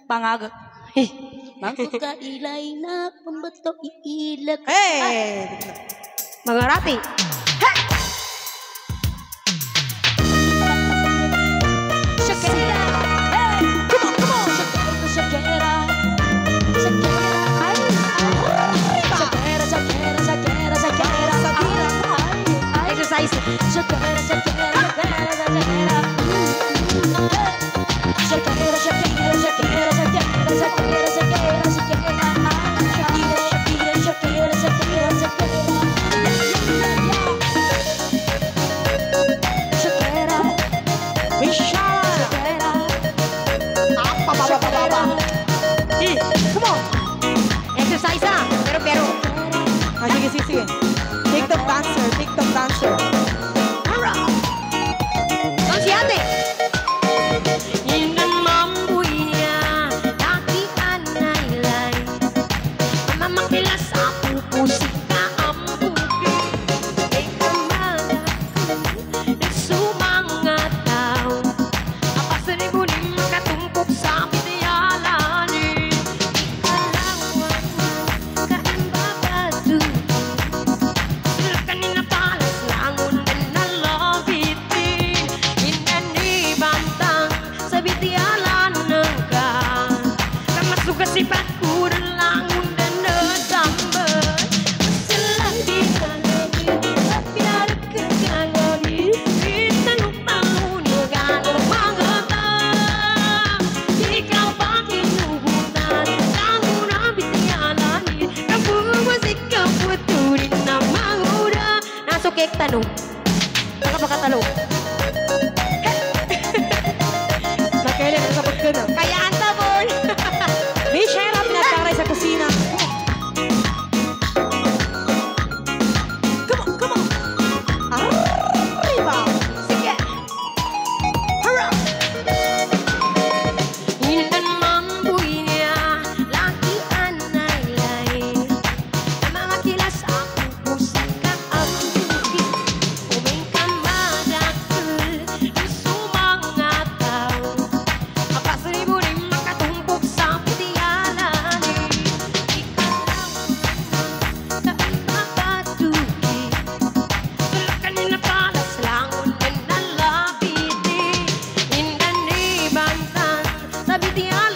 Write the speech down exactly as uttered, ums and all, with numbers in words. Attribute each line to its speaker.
Speaker 1: Pangaga. Bangko ka ilay na pambato iilag.
Speaker 2: Hey! Mga rapi.
Speaker 1: Shakira. Hey! Come on, come on. Shakira, Shakira. Ay, ay. Shakira, Shakira, Shakira, Shakira. Shakira. Ay,
Speaker 2: Exercise.
Speaker 1: Shakira, Shakira, Shakira, Shakira. Shakira, Shakira, Shakira, Shakira, Shakira, Shakira, Shakira. Shakira, Shakira, Shakira, Shakira, Shakira. Shakira.
Speaker 2: Michelle.
Speaker 1: Shakira.
Speaker 2: Apa, baba, baba, baba. Eh, come on. Exercise ah. Pero, pero. Ah, sige, sige, sige. TikTok dancer, TikTok dancer. Hurrah! Doon si ate.
Speaker 1: Inang mambuy niya, laki anaylay. Mamakilas sa pupusik na ambugi. Ay kamala, nagsumangataw. Apasaribunin makatumpok sa pidayalanin. Ikalawan, kaimbabado. Sila kanina palas langon na nalabitin. Inanibantang sa bitiyalan ng ka. Kamasuka si Pakuran langon na nadamban. Masalang di kalagin at pinaragkagalanin. Itanong-tanong gano'ng mga ta. Ikaw pa kinubutan langon na bitiyalanin. Kabumusik ka puturin na mangura. Nasukik tanong. Baka baka talong.
Speaker 2: Nakailan sa pagkano.
Speaker 1: Kaya ang tabon.
Speaker 2: Michelle, pinagkaray sa kusina. Come on, come on. Arriba.
Speaker 1: Sige.
Speaker 2: Hurrah!
Speaker 1: Indan mambuy niya, laki anaylay. Mga kilas ako, pusik ka ang bugi. Uming ka madakil, sumangataw. Kapasaribunin makatumpok sa putiyalanin. Ikalaw, kaibabatugi. Sila kanina palas langon na nalapiti. Indan ibangtan sa bitiyan.